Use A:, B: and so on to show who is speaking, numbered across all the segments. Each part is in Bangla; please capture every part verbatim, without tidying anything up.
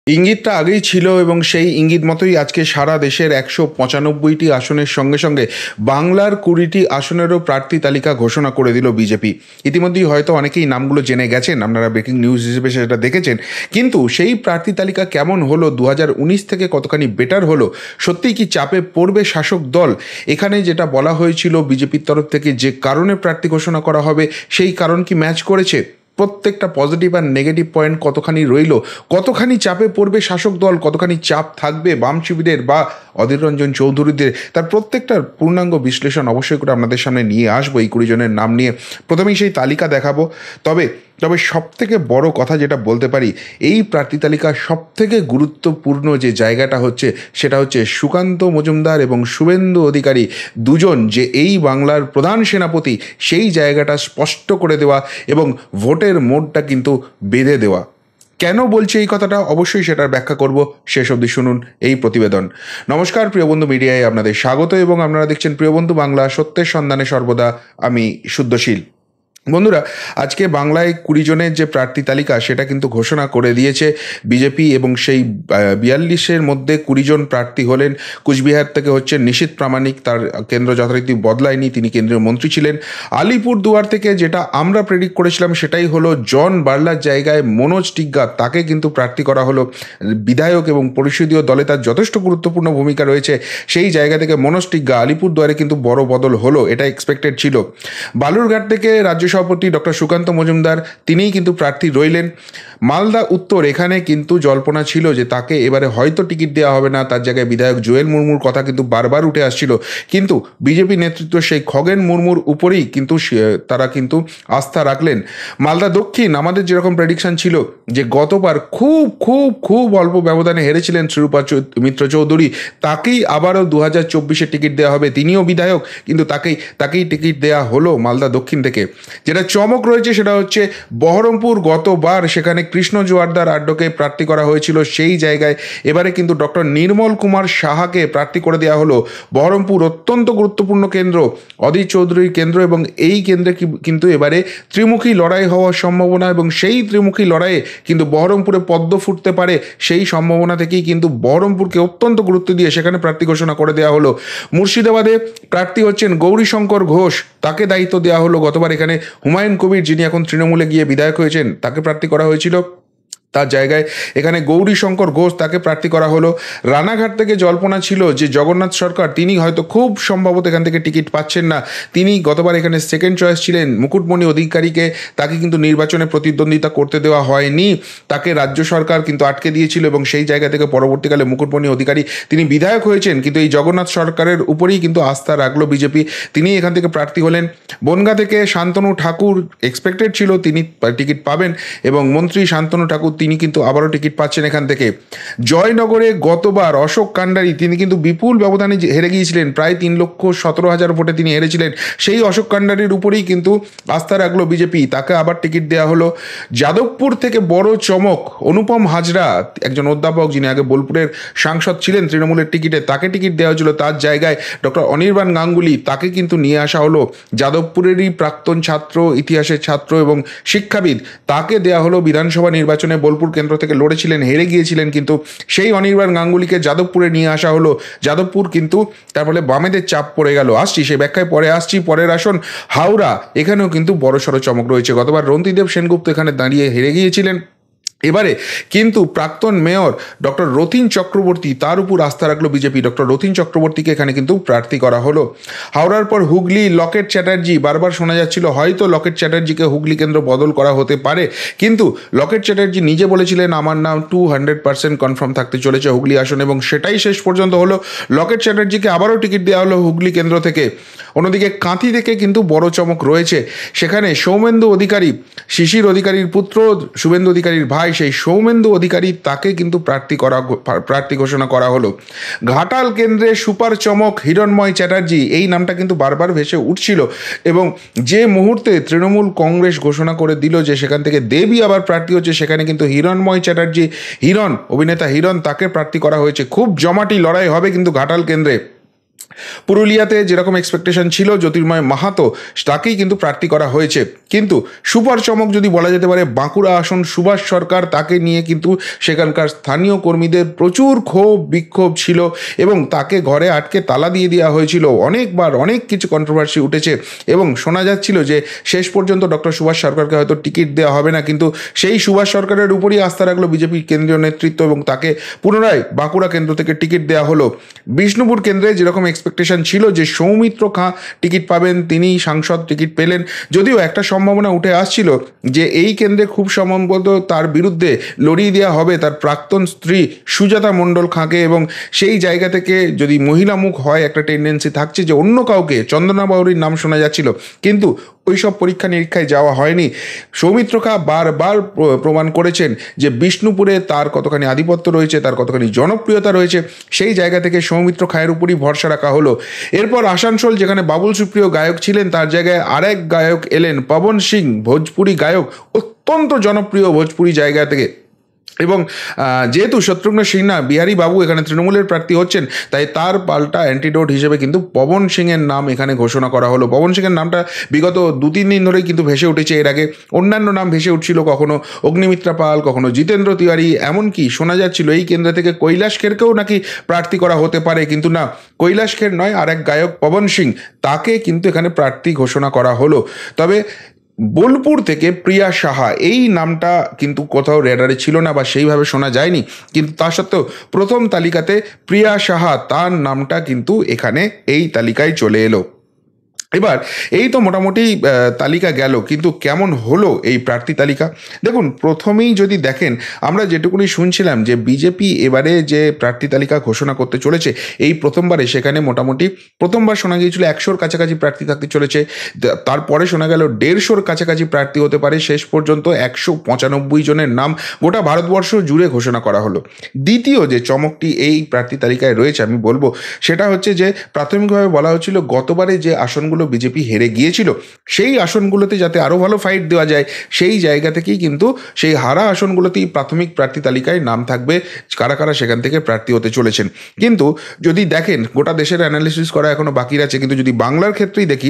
A: ইঙ্গিতটা আগেই ছিল এবং সেই ইঙ্গিত মতোই আজকে সারা দেশের একশো পঁচানব্বইটি আসনের সঙ্গে সঙ্গে বাংলার কুড়িটি আসনেরও প্রার্থী তালিকা ঘোষণা করে দিল বিজেপি। ইতিমধ্যেই হয়তো অনেকেই নামগুলো জেনে গেছেন, আপনারা ব্রেকিং নিউজ হিসেবে সেটা দেখেছেন। কিন্তু সেই প্রার্থী তালিকা কেমন হলো, দু হাজার উনিশ থেকে কতখানি বেটার হলো, সত্যিই কি চাপে পড়বে শাসক দল? এখানে যেটা বলা হয়েছিল বিজেপির তরফ থেকে যে কারণে প্রার্থী ঘোষণা করা হবে, সেই কারণ কি ম্যাচ করেছে? প্রত্যেকটা পজিটিভ আর নেগেটিভ পয়েন্ট কতখানি রইল, কতখানি চাপে পড়বে শাসক দল, কতখানি চাপ থাকবে বাম শিবিরের বা অধীর রঞ্জন চৌধুরীদের, তার প্রত্যেকটার পূর্ণাঙ্গ বিশ্লেষণ অবশ্যই করে আপনাদের সামনে নিয়ে আসবো এই কুড়ি জনের নাম নিয়ে। প্রথমেই সেই তালিকা দেখাবো। তবে তবে সব থেকে বড় কথা যেটা বলতে পারি, এই প্রার্থী তালিকার সব থেকে গুরুত্বপূর্ণ যে জায়গাটা হচ্ছে সেটা হচ্ছে সুকান্ত মজুমদার এবং শুভেন্দু অধিকারী দুজন যে এই বাংলার প্রধান সেনাপতি, সেই জায়গাটা স্পষ্ট করে দেওয়া এবং ভোটের মোড়টা কিন্তু বেঁধে দেওয়া। কেন বলছি এই কথাটা, অবশ্যই সেটার ব্যাখ্যা করব, শেষ অবধি শুনুন এই প্রতিবেদন। নমস্কার প্রিয় বন্ধু, মিডিয়ায় আপনাদের স্বাগত এবং আপনারা দেখছেন প্রিয় বন্ধু বাংলা, সত্যের সন্ধানে সর্বদা আমি শুদ্ধশীল। বন্ধুরা, আজকে বাংলায় কুড়ি জনের যে প্রার্থী তালিকা সেটা কিন্তু ঘোষণা করে দিয়েছে বিজেপি এবং সেই বিয়াল্লিশের মধ্যে কুড়ি জন প্রার্থী হলেন। কুচবিহার থেকে হচ্ছে নিশীথ প্রামাণিক, তার কেন্দ্র যথারীতি বদলায়নি, তিনি কেন্দ্রীয় মন্ত্রী ছিলেন। আলিপুরদুয়ার থেকে যেটা আমরা প্রেডিক্ট করেছিলাম সেটাই হলো, জন বার্লার জায়গায় মনোজ টিগ্গা, তাকে কিন্তু প্রার্থী করা হলো। বিধায়ক এবং পরিষদীয় দলে তার যথেষ্ট গুরুত্বপূর্ণ ভূমিকা রয়েছে, সেই জায়গা থেকে মনোজ টিগ্গা আলিপুরদুয়ারে কিন্তু বড় বদল হলো, এটা এক্সপেক্টেড ছিল। বালুরঘাট থেকে রাজ্য সভাপতি ডক্টর সুকান্ত মজুমদার, তিনিই কিন্তু প্রার্থী রইলেন। মালদা উত্তর, এখানে কিন্তু জল্পনা ছিল যে তাকে এবারে হয়তো টিকিট দেওয়া হবে না, তার জায়গায় বিধায়ক জুয়েল মুর্মুর কথা কিন্তু বারবার উঠে আসছিল, কিন্তু বিজেপি নেতৃত্ব সেই খগেন মুর্মুর উপরেই কিন্তু তারা কিন্তু আস্থা রাখলেন। মালদা দক্ষিণ, আমাদের যেরকম প্রেডিকশন ছিল যে গতবার খুব খুব খুব অল্প ব্যবধানে হেরেছিলেন শ্রীরূপা মিত্র চৌধুরী, তাকেই আবারও দু হাজার চব্বিশে টিকিট দেওয়া হবে, তিনিও বিধায়ক কিন্তু তাকেই তাকেই টিকিট দেওয়া হলো মালদা দক্ষিণ থেকে। যেটা চমক রয়েছে সেটা হচ্ছে বহরমপুর, গতবার সেখানে কৃষ্ণ জোয়ারদার আড্ডকে প্রার্থী করা হয়েছিল, সেই জায়গায় এবারে কিন্তু ডক্টর নির্মল কুমার সাহাকে প্রার্থী করে দেওয়া হলো। বহরমপুর অত্যন্ত গুরুত্বপূর্ণ কেন্দ্র, অধীর চৌধুরীর কেন্দ্র, এবং এই কেন্দ্রে কিন্তু এবারে ত্রিমুখী লড়াই হওয়ার সম্ভাবনা, এবং সেই ত্রিমুখী লড়াইয়ে কিন্তু বহরমপুরে পদ্ম ফুটতে পারে, সেই সম্ভাবনা থেকেই কিন্তু বহরমপুরকে অত্যন্ত গুরুত্ব দিয়ে সেখানে প্রার্থী ঘোষণা করে দেওয়া হলো। মুর্শিদাবাদে প্রার্থী হচ্ছেন গৌরীশঙ্কর ঘোষ, তাকে দায়িত্ব দেওয়া হলো। গতবার এখানে হুমায়ুন কবির, যিনি এখন তৃণমূলে গিয়ে বিধায়ক হয়েছেন, তাকে প্রার্থী করা হয়েছিল, তার জায়গায় এখানে গৌরীশঙ্কর ঘোষ, তাকে প্রার্থী করা হলো। রানাঘাট থেকে জল্পনা ছিল যে জগন্নাথ সরকার, তিনি হয়তো খুব সম্ভবত এখান থেকে টিকিট পাচ্ছেন না, তিনি গতবার এখানে সেকেন্ড চয়েস ছিলেন। মুকুটমণি অধিকারীকে, তাকে কিন্তু নির্বাচনে প্রতিদ্বন্দ্বিতা করতে দেওয়া হয়নি, তাকে রাজ্য সরকার কিন্তু আটকে দিয়েছিল, এবং সেই জায়গা থেকে পরবর্তীকালে মুকুটমণি অধিকারী তিনি বিধায়ক হয়েছেন, কিন্তু এই জগন্নাথ সরকারের উপরেই কিন্তু আস্থা রাখলো বিজেপি, তিনি এখান থেকে প্রার্থী হলেন। বনগাঁ থেকে শান্তনু ঠাকুর, এক্সপেক্টেড ছিল তিনি টিকিট পাবেন, এবং মন্ত্রী শান্তনু ঠাকুর তিনি কিন্তু আবারও টিকিট পাচ্ছেন এখান থেকে। জয়নগরে গতবার অশোক কান্ডারি, তিনি কিন্তু বিপুল ব্যবধানে হেরে গিয়েছিলেন, প্রায় তিন লক্ষ সতেরো হাজার ভোটে তিনি হেরেছিলেন, সেই অশোক কান্ডারির উপরেই কিন্তু আস্থা রাখলো বিজেপি, তাকে আবার টিকিট দেওয়া হলো। যাদবপুর থেকে বড় চমক, অনুপম হাজরা, একজন অধ্যাপক যিনি আগে বোলপুরের সাংসদ ছিলেন তৃণমূলের টিকিটে, তাকে টিকিট দেওয়া হয়েছিল, তার জায়গায় ডক্টর অনির্বাণ গাঙ্গুলি, তাকে কিন্তু নিয়ে আসা হলো। যাদবপুরেরই প্রাক্তন ছাত্র, ইতিহাসের ছাত্র এবং শিক্ষাবিদ, তাকে দেওয়া হলো। বিধানসভা নির্বাচনে বোলপুর কেন্দ্র থেকে লড়েছিলেন, হেরে গিয়েছিলেন, কিন্তু সেই অনির্বাণ গাঙ্গুলিকে যাদবপুরে নিয়ে আসা হলো। যাদবপুর কিন্তু তার ফলে বামেদের চাপ পড়ে গেল, আসছি সেই ব্যাখ্যায় পরে আসছি। পরের আসন হাওড়া, এখানেও কিন্তু বড়সড় চমক রয়েছে, গতবার রন্তিদেব সেনগুপ্ত এখানে দাঁড়িয়ে হেরে গিয়েছিলেন, এবারে কিন্তু প্রাক্তন মেয়র ডক্টর রথীন চক্রবর্তী, তার উপর আস্থা রাখলো বিজেপি, ডক্টর রথীন চক্রবর্তীকে এখানে কিন্তু প্রার্থী করা হলো। হাওড়ার পর হুগলি, লকেট চ্যাটার্জি, বারবার শোনা যাচ্ছিল হয়তো লকেট চ্যাটার্জিকে হুগলি কেন্দ্র বদল করা হতে পারে, কিন্তু লকেট চ্যাটার্জি নিজে বলেছিলেন আমার নাম টু হান্ড্রেড পার্সেন্ট কনফার্ম থাকতে চলেছে হুগলি আসন, এবং সেটাই শেষ পর্যন্ত হলো। লকেট চ্যাটার্জিকে আবারও টিকিট দেওয়া হলো হুগলি কেন্দ্র থেকে। অন্যদিকে কাঁথি থেকে কিন্তু বড় চমক রয়েছে, সেখানে সৌমেন্দু অধিকারী, শিশির অধিকারীর পুত্র, শুভেন্দু অধিকারীর ভাই, সেই সৌমেন্দু অধিকারী, তাকে কিন্তু প্রার্থী করা প্রার্থী ঘোষণা করা হলো। ঘাটাল কেন্দ্রে সুপার চমক হিরণময় চ্যাটার্জি, এই নামটা কিন্তু বারবার ভেসে উঠছিল, এবং যে মুহূর্তে তৃণমূল কংগ্রেস ঘোষণা করে দিল যে সেখান থেকে দেবী আবার প্রার্থী হচ্ছে, সেখানে কিন্তু হিরণময় চ্যাটার্জি, হিরণ অভিনেতা হিরণ, তাকে প্রার্থী করা হয়েছে। খুব জমাটি লড়াই হবে কিন্তু ঘাটাল কেন্দ্রে। পুরুলিয়াতে যেরকম এক্সপেকটেশন ছিল জ্যোতির্ময় মাহাতো তাকেই কিন্তু প্রার্থী করা হয়েছে, কিন্তু সুপার চমক যদি বলা যেতে পারে বাঁকুড়া আসন সুভাষ সরকার, তাকে নিয়ে কিন্তু সেখানকার স্থানীয় কর্মীদের প্রচুর ক্ষোভ বিক্ষোভ ছিল এবং তাকে ঘরে আটকে তালা দিয়ে দেওয়া হয়েছিল। অনেকবার অনেক কিছু কন্ট্রোভার্সি উঠেছে এবং শোনা যাচ্ছিল যে শেষ পর্যন্ত ডক্টর সুভাষ সরকারকে হয়তো টিকিট দেওয়া হবে না, কিন্তু সেই সুভাষ সরকারের উপরই আস্থা রাখলো বিজেপির কেন্দ্রীয় নেতৃত্ব এবং তাকে পুনরায় বাঁকুড়া কেন্দ্র থেকে টিকিট দেওয়া হলো। বিষ্ণুপুর কেন্দ্রে যেরকম এক্সপেকটেশন ছিল যে সৌমিত্র খাঁ টিকিট পাবেন, তিনি সাংসদ টিকিট পেলেন, যদিও একটা সম্ভাবনা উঠে আসছিল যে এই কেন্দ্রে খুব সম্ভবত তার বিরুদ্ধে লড়িয়ে দেওয়া হবে তার প্রাক্তন স্ত্রী সুজাতা মণ্ডল খাঁকে, এবং সেই জায়গা থেকে যদি মহিলামুখ হয় একটা টেন্ডেন্সি থাকছে যে অন্য কাউকে, চন্দনা বাউরির নাম শোনা যাচ্ছিল, কিন্তু ওই সব পরীক্ষা নিরীক্ষায় যাওয়া হয়নি। সৌমিত্র খাঁ বারবার প্রমাণ করেছেন যে বিষ্ণুপুরে তার কতখানি আধিপত্য রয়েছে, তার কতখানি জনপ্রিয়তা রয়েছে, সেই জায়গা থেকে সৌমিত্র খাঁয়ের উপরই ভরসা রাখা হলো। এরপর আসানসোল, যেখানে বাবুল সুপ্রিয় গায়ক ছিলেন, তার জায়গায় আরেক গায়ক এলেন, পবন সিং, ভোজপুরি গায়ক, অত্যন্ত জনপ্রিয় ভোজপুরি জায়গা থেকে। এবং যেহেতু শত্রুঘ্ন সিনহা বিহারী বাবু এখানে তৃণমূলের প্রার্থী হচ্ছেন, তাই তার পাল্টা অ্যান্টিডোট হিসেবে কিন্তু পবন সিংয়ের নাম এখানে ঘোষণা করা হলো। পবন সিংয়ের নামটা বিগত দু তিন দিন ধরেই কিন্তু ভেসে উঠেছে। এর আগে অন্যান্য নাম ভেসে উঠছিল, কখনো অগ্নিমিত্রা পাল, কখনো জিতেন্দ্র তিওয়ারি, এমনকি শোনা যাচ্ছিল এই কেন্দ্র থেকে কৈলাস খেরকেও নাকি প্রার্থী করা হতে পারে, কিন্তু না, কৈলাস খের নয়, আরেক গায়ক পবন সিং, তাকে কিন্তু এখানে প্রার্থী ঘোষণা করা হলো। তবে বোলপুর থেকে প্রিয়া সাহা, এই নামটা কিন্তু কোথাও রেডারে ছিল না বা সেইভাবে শোনা যায়নি, কিন্তু তা সত্ত্বেও প্রথম তালিকাতে প্রিয়া সাহা, তার নামটা কিন্তু এখানে এই তালিকায় চলে এলো। এবার এই তো মোটামুটি তালিকা গেল, কিন্তু কেমন হলো এই প্রার্থী তালিকা? দেখুন, প্রথমেই যদি দেখেন, আমরা যেটুকুনি শুনছিলাম যে বিজেপি এবারে যে প্রার্থী তালিকা ঘোষণা করতে চলেছে এই প্রথমবারে, সেখানে মোটামুটি প্রথমবার শোনা গিয়েছিল একশোর কাছাকাছি প্রার্থী থাকতে চলেছে, তারপরে শোনা গেল দেড়শোর কাছাকাছি প্রার্থী হতে পারে, শেষ পর্যন্ত একশো পঁচানব্বই জনের নাম গোটা ভারতবর্ষ জুড়ে ঘোষণা করা হলো। দ্বিতীয় যে চমকটি এই প্রার্থী তালিকায় রয়েছে আমি বলবো, সেটা হচ্ছে যে প্রাথমিকভাবে বলা হচ্ছিল গতবারে যে আসনগুলো বিজেপি হেরে গিয়েছিল সেই আসনগুলোতে যাতে আরো ভালো ফাইট দেওয়া যায়, সেই জায়গা থেকেই কিন্তু সেই হারা আসনগুলোতেই প্রাথমিক প্রার্থী তালিকায় নাম থাকবে কারা কারা সেখান থেকে প্রার্থী হতে চলেছেন। কিন্তু যদি দেখেন, গোটা দেশের অ্যানালিসিস করা এখনো বাকি আছে, কিন্তু যদি বাংলার ক্ষেত্রেই দেখি,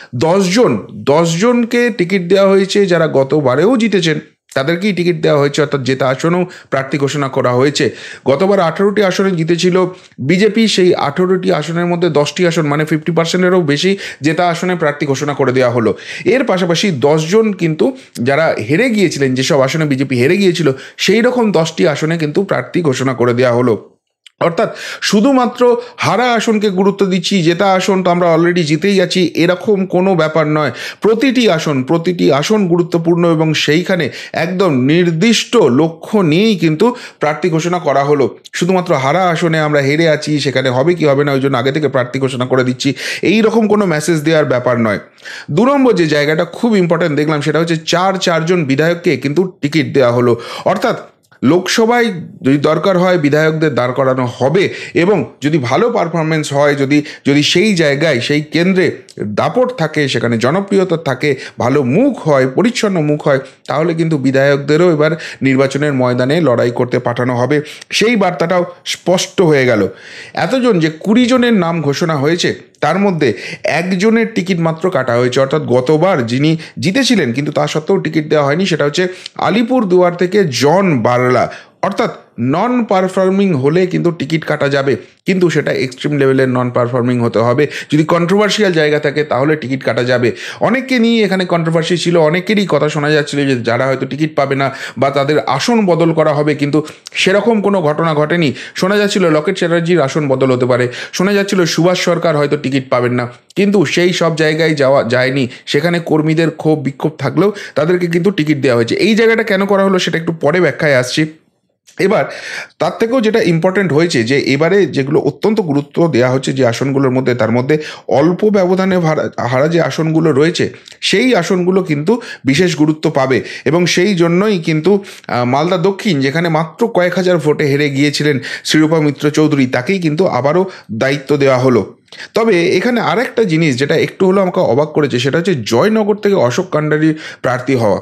A: দশজন দশজনকে টিকিট দেওয়া হয়েছে যারা গতবারেও জিতেছেন, তাদেরকেই টিকিট দেওয়া হয়েছে, অর্থাৎ জেতা আসনেও প্রার্থী ঘোষণা করা হয়েছে। গতবার আঠারোটি আসনে জিতেছিল বিজেপি, সেই আঠারোটি আসনের মধ্যে দশটি আসন মানে ফিফটি পার্সেন্টেরও বেশি জেতা আসনে প্রার্থী ঘোষণা করে দেওয়া হলো। এর পাশাপাশি দশজন কিন্তু যারা হেরে গিয়েছিলেন, যেসব আসনে বিজেপি হেরে গিয়েছিল, সেই রকম দশটি আসনে কিন্তু প্রার্থী ঘোষণা করে দেওয়া হলো। অর্থাৎ শুধুমাত্র হারা আসনকে গুরুত্ব দিচ্ছি, জেতা আসন তো আমরা অলরেডি জিতেই আছি, এরকম কোনো ব্যাপার নয়। প্রতিটি আসন প্রতিটি আসন গুরুত্বপূর্ণ এবং সেইখানে একদম নির্দিষ্ট লক্ষ্য নিয়েই কিন্তু প্রার্থী ঘোষণা করা হলো। শুধুমাত্র হারা আসনে আমরা হেরে আছি, সেখানে হবে কি হবে না ওই জন্য আগে থেকে প্রার্থী ঘোষণা করে দিচ্ছি, এই রকম কোনো মেসেজ দেওয়ার ব্যাপার নয়। দু নম্বর যে জায়গাটা খুব ইম্পর্টেন্ট দেখলাম, সেটা হচ্ছে চার চারজন বিধায়ককে কিন্তু টিকিট দেওয়া হলো। অর্থাৎ লোকসভায় যদি দরকার হয় বিধায়কদের দাঁড় করানো হবে, এবং যদি ভালো পারফরমেন্স হয়, যদি যদি সেই জায়গায় সেই কেন্দ্রে দাপট থাকে, সেখানে জনপ্রিয়তা থাকে, ভালো মুখ হয়, পরিচ্ছন্ন মুখ হয়, তাহলে কিন্তু বিধায়কদেরও এবার নির্বাচনের ময়দানে লড়াই করতে পাঠানো হবে। সেই বার্তাটাও স্পষ্ট হয়ে গেল। এতজন যে কুড়ি জনের নাম ঘোষণা হয়েছে, তার মধ্যে একজনের টিকিট মাত্র কাটা হয়েছে, অর্থাৎ গতবার যিনি জিতেছিলেন কিন্তু তা সত্ত্বেও টিকিট দেওয়া হয়নি, সেটা হচ্ছে আলিপুরদুয়ার থেকে জন বারলা। অর্থাৎ নন পারফর্মিং হলে কিন্তু টিকিট কাটা যাবে, কিন্তু সেটা এক্সট্রিম লেভেলের নন পারফর্মিং হতে হবে। যদি কন্ট্রোভার্সিয়াল জায়গা থাকে তাহলে টিকিট কাটা যাবে। অনেককে নিয়ে এখানে কন্ট্রোভার্সি ছিল, অনেকেরই কথা শোনা যাচ্ছিল যে যারা হয়তো টিকিট পাবে না বা তাদের আসন বদল করা হবে, কিন্তু সেরকম কোনো ঘটনা ঘটেনি। শোনা যাচ্ছিল লকেট চ্যাটার্জির আসন বদল হতে পারে, শোনা যাচ্ছিল সুভাষ সরকার হয়তো টিকিট পাবেন না, কিন্তু সেই সব জায়গায় যাওয়া যায়নি। সেখানে কর্মীদের ক্ষোভ বিক্ষোভ থাকলেও তাদেরকে কিন্তু টিকিট দেওয়া হয়েছে। এই জায়গাটা কেন করা হলো সেটা একটু পরে ব্যাখ্যায় আসছি। এবার তার থেকেও যেটা ইম্পর্টেন্ট হয়েছে যে এবারে যেগুলো অত্যন্ত গুরুত্ব দেওয়া হচ্ছে যে আসনগুলোর মধ্যে, তার মধ্যে অল্প ব্যবধানে হারা যে আসনগুলো রয়েছে সেই আসনগুলো কিন্তু বিশেষ গুরুত্ব পাবে, এবং সেই জন্যই কিন্তু মালদা দক্ষিণ, যেখানে মাত্র কয়েক হাজার ভোটে হেরে গিয়েছিলেন শ্রীরূপা মিত্র চৌধুরী, তাকেই কিন্তু আবারও দায়িত্ব দেওয়া হলো। তবে এখানে আরেকটা জিনিস যেটা একটু হলো আমাকে অবাক করেছে, সেটা হচ্ছে জয়নগর থেকে অশোক কান্ডারির প্রার্থী হওয়া।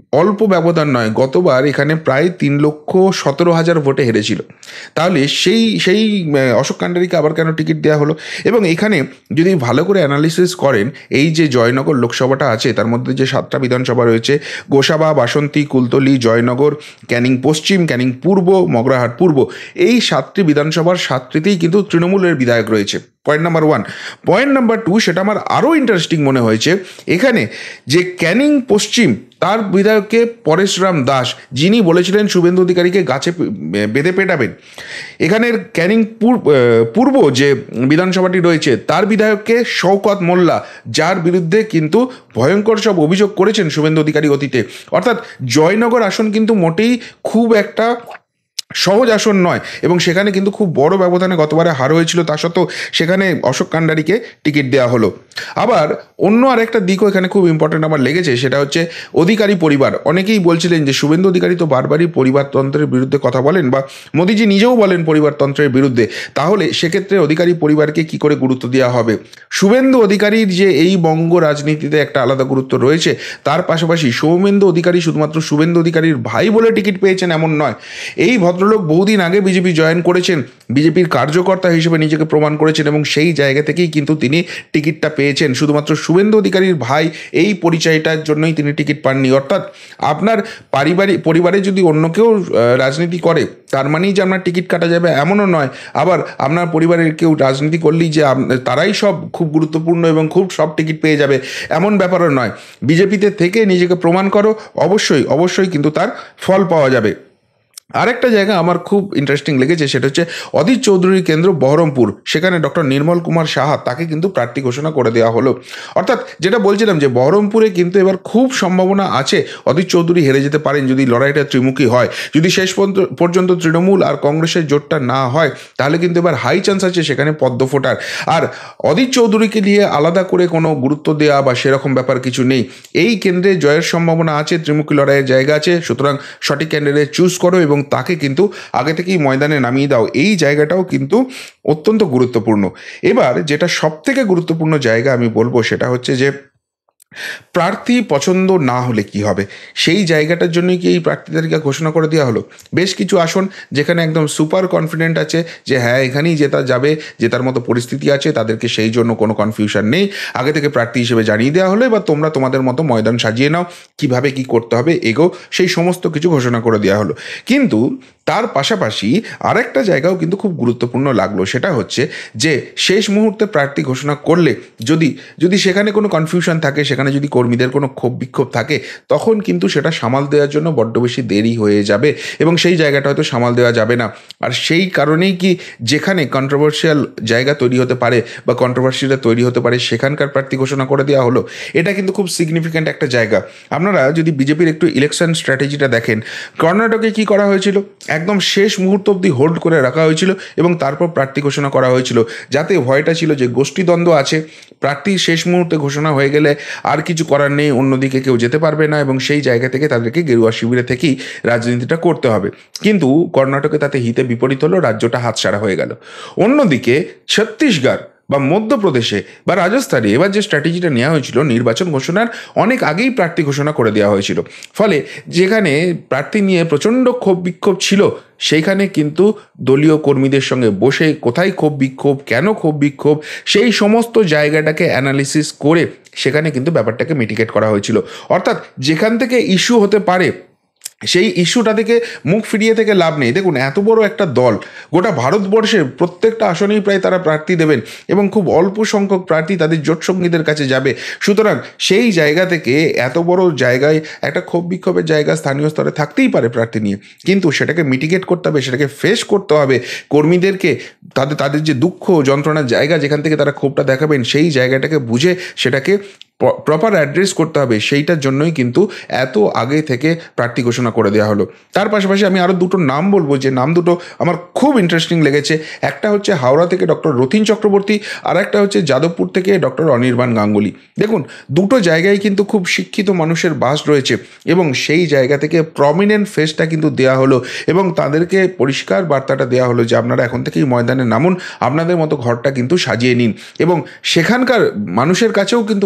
A: অল্প ব্যবধান নয়, গতবার এখানে প্রায় তিন লক্ষ সতেরো হাজার ভোটে হেরেছিল। তাহলে সেই সেই অশোক কান্ডারিকে আবার কেন টিকিট দেওয়া হলো? এবং এখানে যদি ভালো করে অ্যানালিসিস করেন, এই যে জয়নগর লোকসভাটা আছে তার মধ্যে যে সাতটা বিধানসভা রয়েছে, গোসাবা, বাসন্তী, কুলতলি, জয়নগর, ক্যানিং পশ্চিম, ক্যানিং পূর্ব, মগরাহাট পূর্ব, এই সাতটি বিধানসভার সাতটিতেই কিন্তু তৃণমূলের বিধায়ক রয়েছে। Point number one. Point number two, সেটা আমার আরও ইন্টারেস্টিং মনে হয়েছে, এখানে যে ক্যানিং পশ্চিম তার বিধায়ককে পরেশরাম দাস, যিনি বলেছিলেন শুভেন্দু অধিকারীকে গাছে বেঁধে পেটাবেন, এখানের ক্যানিং পূর্ব যে বিধানসভাটি রয়েছে তার বিধায়ককে শওকত মোল্লা, যার বিরুদ্ধে কিন্তু ভয়ঙ্কর সব অভিযোগ করেছেন শুভেন্দু অধিকারী অতীতে। অর্থাৎ জয়নগর আসন কিন্তু মোটেই খুব একটা সহজ আসন নয়, এবং সেখানে কিন্তু খুব বড় ব্যবধানে গতবারে হার হয়েছিল, তা সত্ত্বেও সেখানে অশোক কান্ডারিকে টিকিট দেওয়া হলো। আবার অন্য আরেকটা দিকও এখানে খুব ইম্পর্টেন্ট আমার লেগেছে, সেটা হচ্ছে অধিকারী পরিবার। অনেকেই বলছিলেন যে শুভেন্দু অধিকারী তো বারবারই পরিবারতন্ত্রের বিরুদ্ধে কথা বলেন, বা মোদিজি নিজেও বলেন পরিবারতন্ত্রের বিরুদ্ধে, তাহলে সেক্ষেত্রে অধিকারী পরিবারকে কি করে গুরুত্ব দেওয়া হবে? শুভেন্দু অধিকারীর যে এই বঙ্গ রাজনীতিতে একটা আলাদা গুরুত্ব রয়েছে, তার পাশাপাশি সৌমেন্দু অধিকারী শুধুমাত্র শুভেন্দু অধিকারীর ভাই বলে টিকিট পেয়েছেন এমন নয়। এই ভদ্রলোক বহুদিন আগে বিজেপি জয়েন করেছেন, বিজেপির কার্যকর্তা হিসেবে নিজেকে প্রমাণ করেছেন, এবং সেই জায়গা থেকেই কিন্তু তিনি টিকিটটা পেয়েছেন। শুধুমাত্র শুভেন্দু অধিকারীর ভাই এই পরিচয়টার জন্যই তিনি টিকিট পাননি। অর্থাৎ আপনার পারিবারিক পরিবারে যদি অন্য কেউ রাজনীতি করে তার মানেই যে আপনার টিকিট কাটা যাবে এমনও নয়। আবার আপনার পরিবারের কেউ রাজনীতি করলেই যে তারাই সব খুব গুরুত্বপূর্ণ এবং খুব সব টিকিট পেয়ে যাবে এমন ব্যাপারও নয়। বিজেপিতে থেকে নিজেকে প্রমাণ করো, অবশ্যই অবশ্যই কিন্তু তার ফল পাওয়া যাবে। আরেকটা জায়গা আমার খুব ইন্টারেস্টিং লেগেছে, সেটা হচ্ছে অধীর চৌধুরীর কেন্দ্র বহরমপুর। সেখানে ডক্টর নির্মল কুমার সাহা, তাকে কিন্তু প্রার্থী ঘোষণা করে দেওয়া হলো। অর্থাৎ যেটা বলছিলাম যে বহরমপুরে কিন্তু এবার খুব সম্ভাবনা আছে অধীর চৌধুরী হেরে যেতে পারেন যদি লড়াইটা ত্রিমুখী হয়। যদি শেষ পর্যন্ত তৃণমূল আর কংগ্রেসের জোটটা না হয়, তাহলে কিন্তু এবার হাই চান্স আছে সেখানে পদ্ম ফোটার। আর অধীর চৌধুরীকে নিয়ে আলাদা করে কোনো গুরুত্ব দেওয়া বা সেরকম ব্যাপার কিছু নেই। এই কেন্দ্রে জয়ের সম্ভাবনা আছে, ত্রিমুখী লড়াইয়ের জায়গা আছে, সুতরাং সঠিক ক্যান্ডিডেট চুজ করো এবং তাকে কিন্তু আগে থেকেই ময়দানে নামিয়ে দাও। এই জায়গাটাও কিন্তু অত্যন্ত গুরুত্বপূর্ণ। এবার যেটা সব থেকে গুরুত্বপূর্ণ জায়গা আমি বলবো, সেটা হচ্ছে যে প্রার্থী পছন্দ না হলে কি হবে, সেই জায়গাটার জন্যই কি এই প্রার্থী তালিকা ঘোষণা করে দেওয়া হলো। বেশ কিছু আসন যেখানে একদম সুপার কনফিডেন্ট আছে যে হ্যাঁ এখানেই জেতা যাবে, জেতার মতো পরিস্থিতি আছে, তাদেরকে সেই জন্য কোনো কনফিউশন নেই, আগে থেকে প্রার্থী হিসেবে জানিয়ে দেওয়া হলো, এবার তোমরা তোমাদের মতো ময়দান সাজিয়ে নাও, কিভাবে কি করতে হবে এগো, সেই সমস্ত কিছু ঘোষণা করে দেওয়া হলো। কিন্তু তার পাশাপাশি আরেকটা জায়গাও কিন্তু খুব গুরুত্বপূর্ণ লাগলো, সেটা হচ্ছে যে শেষ মুহূর্তে প্রার্থী ঘোষণা করলে যদি যদি সেখানে কোনো কনফিউশন থাকে, সেখানে যদি কর্মীদের কোনো ক্ষোভ বিক্ষোভ থাকে, তখন কিন্তু সেটা সামাল দেওয়ার জন্য বড্ড বেশি দেরি হয়ে যাবে এবং সেই জায়গাটা হয়তো সামাল দেওয়া যাবে না। আর সেই কারণেই কি যেখানে কন্ট্রোভার্সিয়াল জায়গা তৈরি হতে পারে বা কন্ট্রোভার্সিটা তৈরি হতে পারে, সেখানকার প্রার্থী ঘোষণা করে দেওয়া হলো। এটা কিন্তু খুব সিগনিফিক্যান্ট একটা জায়গা। আপনারা যদি বিজেপির একটু ইলেকশন স্ট্র্যাটেজিটা দেখেন, কর্ণাটকে কি করা হয়েছিল, একদম শেষ মুহূর্ত অবধি হোল্ড করে রাখা হয়েছিল এবং তারপর প্রার্থী ঘোষণা করা হয়েছিল, যাতে ভয়টা ছিল যে গোষ্ঠীদ্বন্দ্ব আছে, প্রার্থী শেষ মুহূর্তে ঘোষণা হয়ে গেলে আর কিছু করার নেই, অন্যদিকে কেউ যেতে পারবে না এবং সেই জায়গা থেকে তাদেরকে গেরুয়া শিবিরে থেকেই রাজনীতিটা করতে হবে। কিন্তু কর্ণাটকে তাতে হিতে বিপরীত হলো, রাজ্যটা হাতছাড়া হয়ে গেল। অন্যদিকে ছত্তিশগড় বা মধ্যপ্রদেশে বা রাজস্থানে এবার যে স্ট্র্যাটেজিটা নেওয়া হয়েছিল, নির্বাচন ঘোষণার অনেক আগেই প্রার্থী ঘোষণা করে দেওয়া হয়েছিল, ফলে যেখানে প্রার্থী নিয়ে প্রচণ্ড ক্ষোভ বিক্ষোভ ছিল, সেইখানে কিন্তু দলীয় কর্মীদের সঙ্গে বসে কোথায় ক্ষোভ বিক্ষোভ, কেন ক্ষোভ বিক্ষোভ, সেই সমস্ত জায়গাটাকে অ্যানালিসিস করে সেখানে কিন্তু ব্যাপারটাকে মিটিগেট করা হয়েছিল। অর্থাৎ যেখান থেকে ইস্যু হতে পারে সেই ইস্যুটা থেকে মুখ ফিরিয়ে থেকে লাভ নেই। দেখুন, এত বড় একটা দল, গোটা ভারতবর্ষের প্রত্যেকটা আসনেই প্রায় তারা প্রার্থী দেবেন এবং খুব অল্প সংখ্যক প্রার্থী তাদের জোট সঙ্গীদের কাছে যাবে। সুতরাং সেই জায়গা থেকে এত বড় জায়গায় একটা ক্ষোভ বিক্ষোভের জায়গা স্থানীয় স্তরে থাকতেই পারে প্রার্থী নিয়ে, কিন্তু সেটাকে মিটিগেট করতে হবে, সেটাকে ফেস করতে হবে। কর্মীদেরকে তাদের তাদের যে দুঃখ যন্ত্রণার জায়গা, যেখান থেকে তারা ক্ষোভটা দেখাবেন, সেই জায়গাটাকে বুঝে সেটাকে প্রপার অ্যাড্রেস করতে হবে। সেইটার জন্যই কিন্তু এত আগে থেকে প্রার্থী ঘোষণা করে দেওয়া হলো। তার পাশাপাশি আমি আরও দুটো নাম বলবো, যে নাম দুটো আমার খুব ইন্টারেস্টিং লেগেছে। একটা হচ্ছে হাওড়া থেকে ডক্টর রথীন চক্রবর্তী, আর একটা হচ্ছে যাদবপুর থেকে ডক্টর অনির্বাণ গাঙ্গুলি। দেখুন, দুটো জায়গায় কিন্তু খুব শিক্ষিত মানুষের বাস রয়েছে এবং সেই জায়গা থেকে প্রমিনেন্ট ফেসটা কিন্তু দেওয়া হলো এবং তাদেরকে পরিষ্কার বার্তাটা দেওয়া হলো যে আপনারা এখন থেকেই ময়দানে নামুন, আপনাদের মতো ঘরটা কিন্তু সাজিয়ে নিন। এবং সেখানকার মানুষের কাছেও কিন্তু বার্তাটা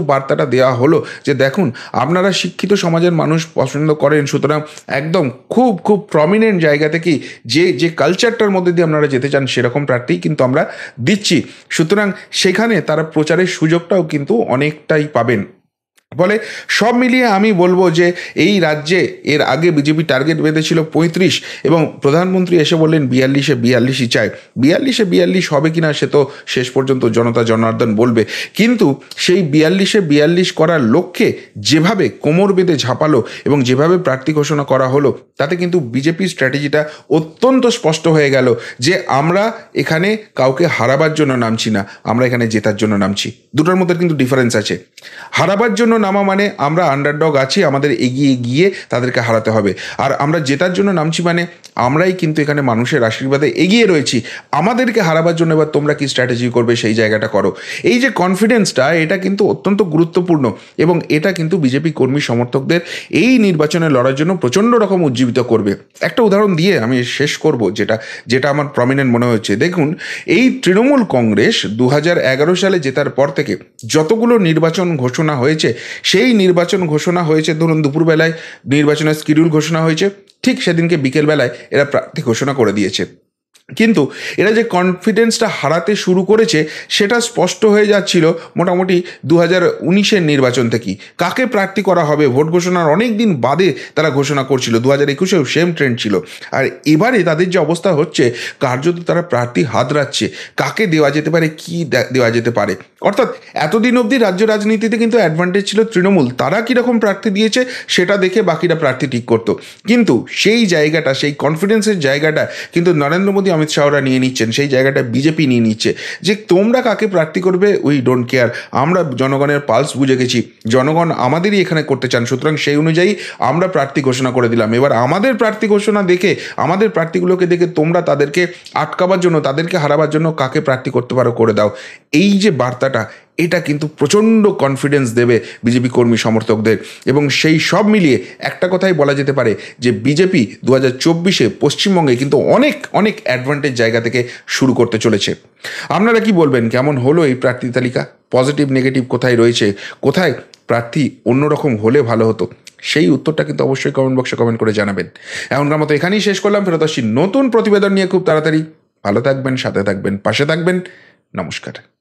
A: বার্তাটা দেওয়া হলো যে দেখুন আপনারা শিক্ষিত সমাজের মানুষ পছন্দ করেন, সুতরাং একদম খুব খুব প্রমিনেন্ট জায়গা থেকেই যে যে কালচারটার মধ্যে দিয়ে আপনারা যেতে চান সেরকম প্রার্থী কিন্তু আমরা দিচ্ছি। সুতরাং সেখানে তারা প্রচারের সুযোগটাও কিন্তু অনেকটাই পাবেন। ফলে সব মিলিয়ে আমি বলবো যে এই রাজ্যে এর আগে বিজেপি টার্গেট বেঁধেছিল পঁয়ত্রিশ এবং প্রধানমন্ত্রী এসে বললেন বিয়াল্লিশে বিয়াল্লিশই চায়। বিয়াল্লিশে বিয়াল্লিশ হবে কিনা সে তো শেষ পর্যন্ত জনতা জনার্দন বলবে, কিন্তু সেই বিয়াল্লিশে বিয়াল্লিশ করার লক্ষ্যে যেভাবে কোমর বেঁধে ঝাঁপালো এবং যেভাবে প্রার্থী ঘোষণা করা হলো তাতে কিন্তু বিজেপির স্ট্র্যাটেজিটা অত্যন্ত স্পষ্ট হয়ে গেল যে আমরা এখানে কাউকে হারাবার জন্য নামছি না, আমরা এখানে জেতার জন্য নামছি। দুটোর মধ্যে কিন্তু ডিফারেন্স আছে। হারাবার জন্য নামা মানে আমরা আন্ডারডগ আছি, আমাদের এগিয়ে গিয়ে তাদেরকে হারাতে হবে, আর আমরা জেতার জন্য নামছি মানে আমরাই কিন্তু এখানে মানুষের আশীর্বাদে এগিয়ে রয়েছি, আমাদেরকে হারাবার জন্য এবার তোমরা কি স্ট্র্যাটেজি করবে সেই জায়গাটা করো। এই যে কনফিডেন্সটা এটা কিন্তু অত্যন্ত গুরুত্বপূর্ণ এবং এটা কিন্তু বিজেপি কর্মী সমর্থকদের এই নির্বাচনে লড়ার জন্য প্রচণ্ড রকম উজ্জীবিত করবে। একটা উদাহরণ দিয়ে আমি শেষ করব, যেটা যেটা আমার প্রমিনেন্ট মনে হচ্ছে। দেখুন, এই তৃণমূল কংগ্রেস দু হাজার এগারো সালে জেতার পর থেকে যতগুলো নির্বাচন ঘোষণা হয়েছে, সেই নির্বাচন ঘোষণা হয়েছে ধরুন দুপুরবেলায় নির্বাচনের শিডিউল ঘোষণা হয়েছে, ঠিক সেদিনকে বিকেলবেলায় এরা প্রার্থী ঘোষণা করে দিয়েছে। কিন্তু এরা যে কনফিডেন্সটা হারাতে শুরু করেছে সেটা স্পষ্ট হয়ে যাচ্ছিল মোটামুটি দু হাজার উনিশের নির্বাচন থেকেই। কাকে প্রার্থী করা হবে ভোট ঘোষণার অনেক দিন বাদে তারা ঘোষণা করছিল, দু হাজার একুশেও সেম ট্রেন্ড ছিল। আর এবারে তাদের যে অবস্থা হচ্ছে, কার্যত তারা প্রার্থী হাতড়াচ্ছে, কাকে দেওয়া যেতে পারে, কি দেওয়া যেতে পারে। অর্থাৎ এতদিন অবধি রাজ্য রাজনীতিতে কিন্তু অ্যাডভান্টেজ ছিল তৃণমূল, তারা কীরকম প্রার্থী দিয়েছে সেটা দেখে বাকিরা প্রার্থী ঠিক করতো। কিন্তু সেই জায়গাটা, সেই কনফিডেন্সের জায়গাটা কিন্তু নরেন্দ্র মোদী অমিত শাহরা নিয়ে নিচ্ছেন, সেই জায়গাটা বিজেপি নিয়ে নিচ্ছে যে তোমরা কাকে প্রার্থী করবে উই ডোন্ট কেয়ার, আমরা জনগণের পালস বুঝে গেছি, জনগণ আমাদেরই এখানে করতে চান, সুতরাং সেই অনুযায়ী আমরা প্রার্থী ঘোষণা করে দিলাম। এবার আমাদের প্রার্থী ঘোষণা দেখে, আমাদের প্রার্থীগুলোকে দেখে তোমরা তাদেরকে আটকাবার জন্য, তাদেরকে হারাবার জন্য কাকে প্রার্থী করতে পারো করে দাও। এই যে বার্তাটা, এটা কিন্তু প্রচণ্ড কনফিডেন্স দেবে বিজেপি কর্মী সমর্থকদের। এবং সেই সব মিলিয়ে একটা কথাই বলা যেতে পারে যে বিজেপি দু হাজার চব্বিশে পশ্চিমবঙ্গে কিন্তু অনেক অনেক অ্যাডভান্টেজ জায়গা থেকে শুরু করতে চলেছে। আপনারা কি বলবেন, কেমন হলো এই প্রার্থী তালিকা? পজিটিভ নেগেটিভ কোথায় রয়েছে, কোথায় প্রার্থী অন্যরকম হলে ভালো হতো, সেই উত্তরটা কিন্তু অবশ্যই কমেন্ট বক্সে কমেন্ট করে জানাবেন। এখনকার মতো এখানেই শেষ করলাম, ফেরত আসছি নতুন প্রতিবেদন নিয়ে খুব তাড়াতাড়ি। ভালো থাকবেন, সাথে থাকবেন, পাশে থাকবেন। নমস্কার।